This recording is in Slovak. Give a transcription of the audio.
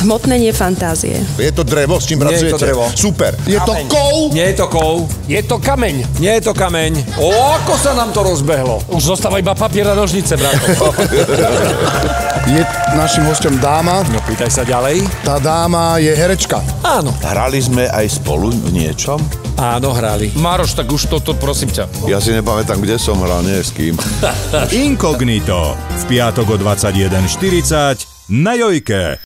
Zhmotnenie fantázie. Je to drevo, s čím pracujete? Nie je to drevo. Super. Je to kov? Nie je to kov. Je to kameň. Nie je to kameň. Ako sa nám to rozbehlo. Už zostáva iba papier a nožnice, bratko. Je našim hosťom dáma. No pýtaj sa ďalej. Tá dáma je herečka. Áno. Hrali sme aj spolu v niečom? Áno, hrali. Mároš, tak už toto prosím ťa. Ja si nepamätám, kde som hral, nie s kým. Inkognito. V piatok o 21:40 na Jojke.